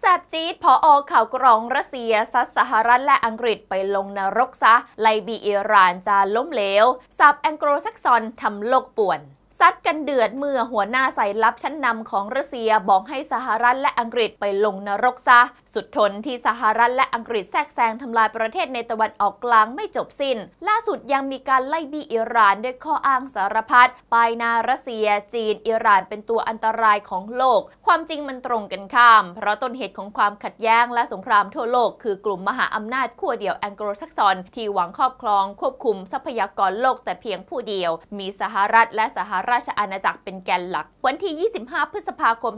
แซบจี๊ดผอ.ข่าวกรองรัสเซียซัดสหรัฐและอังกฤษไปลงนรกซะไลบีอิหร่านจะล้มเหลวสับแองโกลแซกซอนทำโลกป่วนซัดกันเดือดเมื่อหัวหน้าสายลับชั้นนำของรัสเซียบอกให้สหรัฐและอังกฤษไปลงนรกซะสุดทนที่สหรัฐและอังกฤษแทรกแซงทำลายประเทศในตะวันออกกลางไม่จบสิ้นล่าสุดยังมีการไล่บี้อิหร่านด้วยข้ออ้างสารพัดปลายนารัสเซียจีนอิหร่านเป็นตัวอันตรายของโลกความจริงมันตรงกันข้ามเพราะต้นเหตุของความขัดแย้งและสงครามทั่วโลกคือกลุ่มมหาอำนาจขั้วเดียวแองโกลแซกซอนที่หวังครอบครองควบคุมทรัพยากรโลกแต่เพียงผู้เดียวมีสหรัฐและสหราชอาณาจักรเป็นแกนหลักวันที่ 25 พฤษภาคม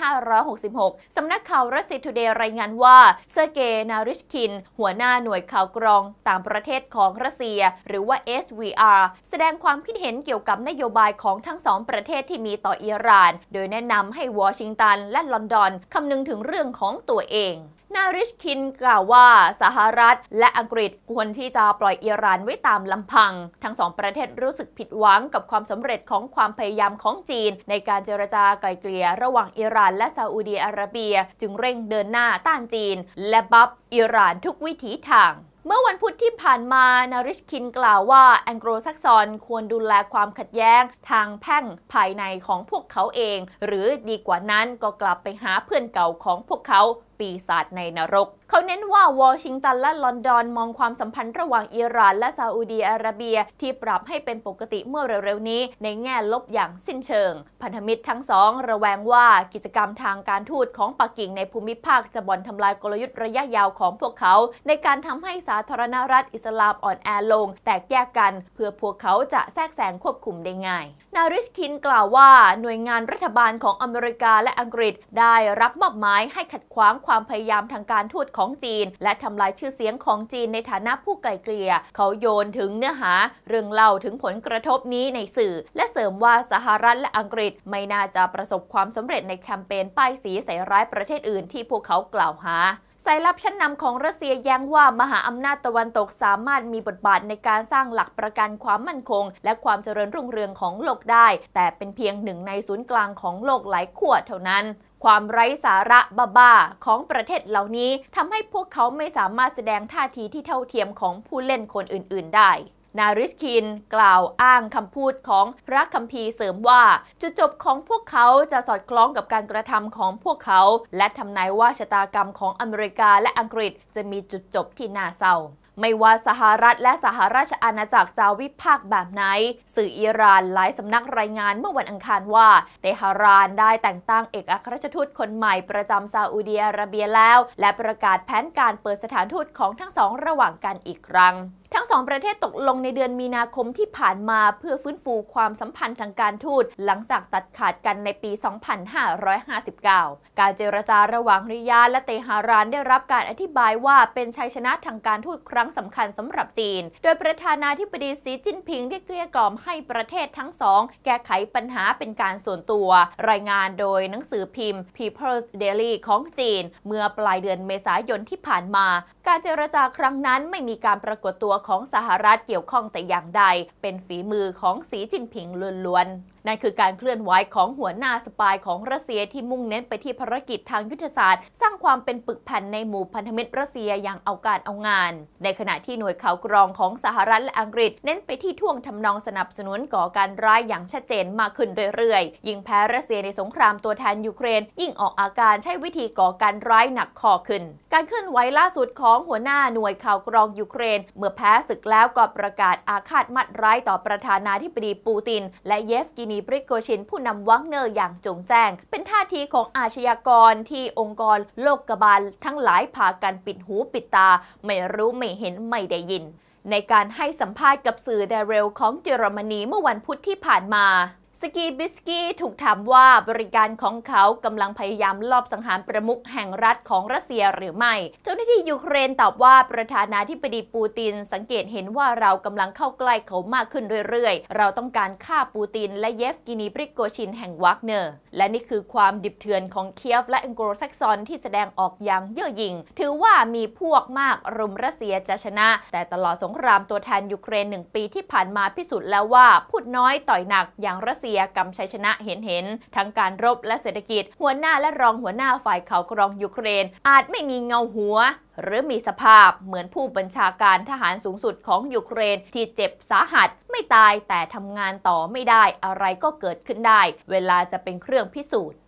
2566 สำนักข่าวรัสเซียทูเดย์รายงานว่าเซอร์เกย์ นาริชคินหัวหน้าหน่วยข่าวกรองต่างประเทศของรัสเซียหรือว่า SVR แสดงความคิดเห็นเกี่ยวกับนโยบายของทั้งสองประเทศที่มีต่ออิหร่านโดยแนะนำให้วอชิงตันและลอนดอนคำนึงถึงเรื่องของตัวเองนาริชคินกล่าวว่าสหรัฐและอังกฤษควรที่จะปล่อยอิหร่านไว้ตามลำพังทั้งสองประเทศรู้สึกผิดหวังกับความสำเร็จของความพยายามของจีนในการเจรจาไกล่เกลี่ยระหว่างอิหร่านและซาอุดีอาระเบียจึงเร่งเดินหน้าต้านจีนและบัฟอิหร่านทุกวิถีทางเมื่อวันพุธที่ผ่านมานาริชคินกล่าวว่าแองโกลแซกซอนควรดูแลความขัดแย้งทางแพ่งภายในของพวกเขาเองหรือดีกว่านั้นก็กลับไปหาเพื่อนเก่าของพวกเขาปีศาจในนรกเขาเน้นว่าวอชิงตันและลอนดอนมองความสัมพันธ์ระหว่างอิหร่านและซาอุดีอาระเบียที่ปรับให้เป็นปกติเมื่อเร็วๆนี้ในแง่ลบอย่างสิ้นเชิงพันธมิตรทั้งสองระแวงว่ากิจกรรมทางการทูตของปักกิ่งในภูมิภาคจะบ่อนทำลายกลยุทธ์ระยะยาวของพวกเขาในการทำให้สาธารณรัฐอิสลามอ่อนแอลงแตกแยกกันเพื่อพวกเขาจะแทรกแซงควบคุมได้ง่ายนาริชคินกล่าวว่าหน่วยงานรัฐบาลของอเมริกาและอังกฤษได้รับมอบหมายให้ขัดขวางความพยายามทางการทูตของจีนและทำลายชื่อเสียงของจีนในฐานะผู้ไกล่เกลี่ยเขาโยนถึงเนื้อหาเรื่องเล่าถึงผลกระทบนี้ในสื่อและเสริมว่าสหรัฐและอังกฤษไม่น่าจะประสบความสำเร็จในแคมเปญป้ายสีใส่ร้ายประเทศอื่นที่พวกเขากล่าวหาสายลับชั้นนำของรัสเซียแย้งว่ามหาอำนาจตะวันตกสามารถมีบทบาทในการสร้างหลักประกันความมั่นคงและความเจริญรุ่งเรืองของโลกได้แต่เป็นเพียงหนึ่งในศูนย์กลางของโลกหลายขั้วเท่านั้นความไร้สาระบ้าๆของประเทศเหล่านี้ทำให้พวกเขาไม่สามารถแสดงท่าทีที่เท่าเทียมของผู้เล่นคนอื่นๆได้นาริชคินกล่าวอ้างคำพูดของพระคัมภีร์เสริมว่าจุดจบของพวกเขาจะสอดคล้องกับการกระทำของพวกเขาและทำนายว่าชะตากรรมของอเมริกาและอังกฤษจะมีจุดจบที่น่าเศร้าไม่ว่าสหรัฐและสหราชอาณาจักรจะวิพากษ์แบบไหนสื่ออิหร่านหลายสำนักรายงานเมื่อวันอังคารว่าเตหะรานได้แต่งตั้งเอกอัครราชทูตคนใหม่ประจำซาอุดิอาระเบียแล้วและประกาศแผนการเปิดสถานทูตของทั้งสองระหว่างกันอีกครั้งทั้งสองประเทศตกลงในเดือนมีนาคมที่ผ่านมาเพื่อฟื้นฟูความสัมพันธ์ทางการทูตหลังจากตัดขาดกันในปี 2559 การเจรจาระหว่างริยาดและเตหะรานได้รับการอธิบายว่าเป็นชัยชนะทางการทูตครั้งสำคัญสำหรับจีนโดยประธานาธิบดีสีจิ้นผิงได้เกลี้ยกล่อมให้ประเทศทั้งสองแก้ไขปัญหาเป็นการส่วนตัวรายงานโดยหนังสือพิมพ์ People's Daily ของจีนเมื่อปลายเดือนเมษายนที่ผ่านมาการเจรจาครั้งนั้นไม่มีการปรากฏตัวของสหรัฐเกี่ยวข้องแต่อย่างใดเป็นฝีมือของสีจิ้นผิงล้วนๆนั่นคือการเคลื่อนไหวของหัวหน้าสปายของรัสเซียที่มุ่งเน้นไปที่ภารกิจทางยุทธศาสตร์สร้างความเป็นปึกแผ่นในหมู่พันธมิตรรัสเซียอย่างเอาการเอางานในขณะที่หน่วยข่าวกรองของสหรัฐและอังกฤษเน้นไปที่ท่วงทำนองสนับสนุนก่อการร้ายอย่างชัดเจนมากขึ้นเรื่อยๆยิ่งแพ้รัสเซียในสงครามตัวแทนยูเครนยิ่งออกอาการใช้วิธีก่อการร้ายหนักข้อขึ้นการเคลื่อนไหวล่าสุดของหัวหน้าหน่วยข่าวกรองยูเครนเมื่อแพ้ศึกแล้วก็ประกาศอาฆาตมัดร้ายต่อประธานาธิบดีปูตินและเยฟกินีปริโกชินผู้นำวังเนอร์อย่างจงแจ้งเป็นท่าทีของอาชญากรที่องค์กรโลกบาลทั้งหลายพากันปิดหูปิดตาไม่รู้ไม่เห็นไม่ได้ยินในการให้สัมภาษณ์กับสื่อเดเรลของเยอรมนีเมื่อวันพุธที่ผ่านมาสกีบิสกี้ถูกถามว่าบริการของเขากำลังพยายามลอบสังหารประมุขแห่งรัฐของรัสเซียหรือไม่เจ้าหน้าที่ยูเครนตอบว่าประธานาธิบดีปูตินสังเกตเห็นว่าเรากำลังเข้าใกล้เขามากขึ้นเรื่อยๆเราต้องการฆ่าปูตินและเยฟกินีปริโกชินแห่งวากเนอร์และนี่คือความดิบเถื่อนของเคียฟและแองโกลแซกซอนที่แสดงออกอย่างเย่อหยิ่งถือว่ามีพวกมากรุมรัสเซียจะชนะแต่ตลอดสงครามตัวแทนยูเครน1 ปีที่ผ่านมาพิสูจน์แล้วว่าพูดน้อยต่อยหนักอย่างรัสเซียซียกำชัยชนะเห็นทั้งการรบและเศรษฐกิจหัวหน้าและรองหัวหน้าฝ่ายข่าวกรองยูเครนอาจไม่มีเงาหัวหรือมีสภาพเหมือนผู้บัญชาการทหารสูงสุดของยูเครนที่เจ็บสาหัสไม่ตายแต่ทำงานต่อไม่ได้อะไรก็เกิดขึ้นได้เวลาจะเป็นเครื่องพิสูจน์